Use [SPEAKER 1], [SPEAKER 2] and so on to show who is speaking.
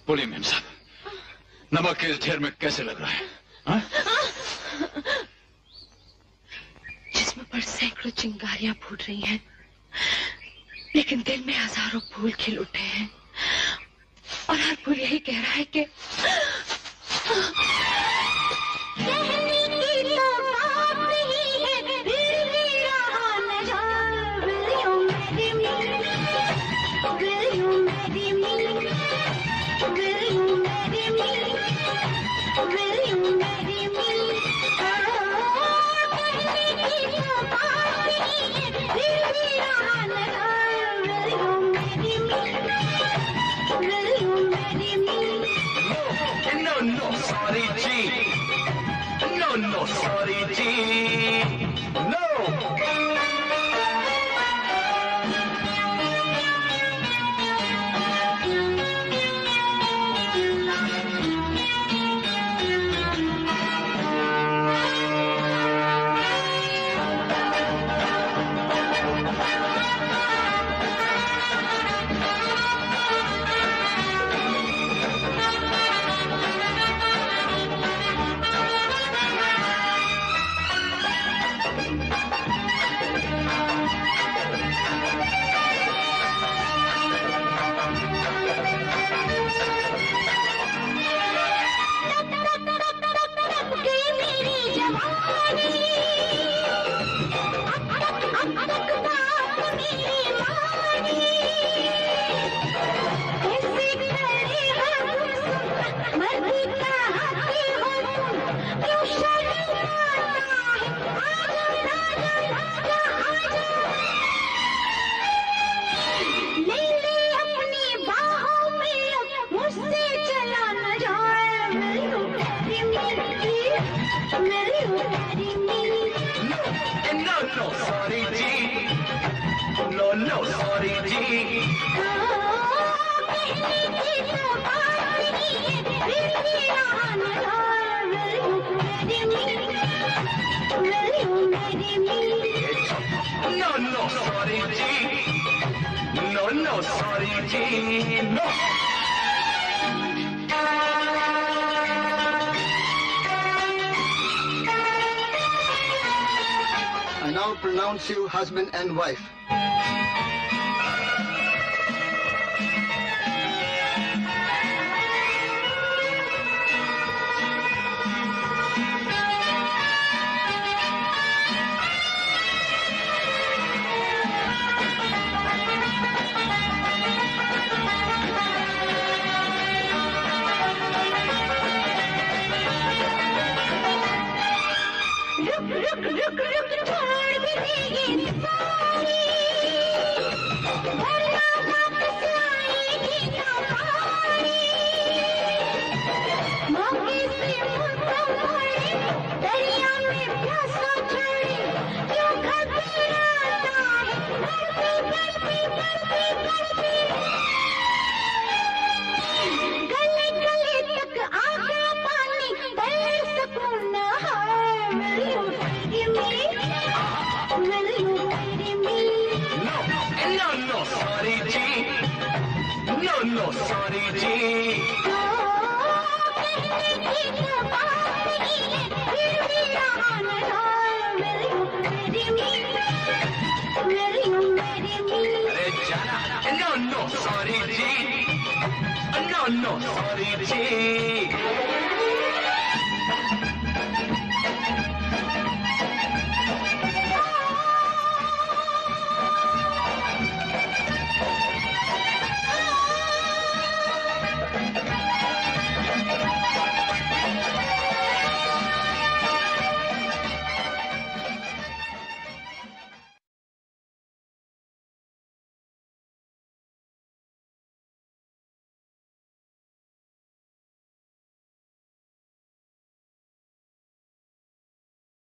[SPEAKER 1] बोलिए मेम साहब, नमक के इस ढेर में कैसे लग रहा है? हा?
[SPEAKER 2] जिस्म पर सैकड़ों चिंगारियां फूट रही हैं, लेकिन दिल में हजारों फूल खिल उठे हैं और हर फूल यही कह रहा है कि
[SPEAKER 3] No, sorry, G. No, sorry, G. No. No, sorry, G. No, sorry, G. No, sorry, G. No, sorry, G. No.
[SPEAKER 4] I now pronounce you husband and wife. No, sorry, G. No, sorry, G. No, sorry, G. No, sorry, G.